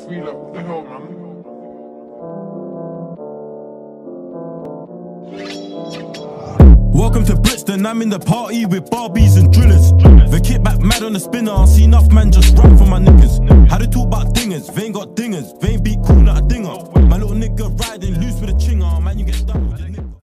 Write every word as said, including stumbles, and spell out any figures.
feel like, what the hell, man? Welcome to Brixton, I'm in the party with Barbies and drillers. The kickback mad on the spinner, I see enough man just run for my niggas. How they talk about dingers, they ain't got dingers, they ain't beat cool, not a dinger.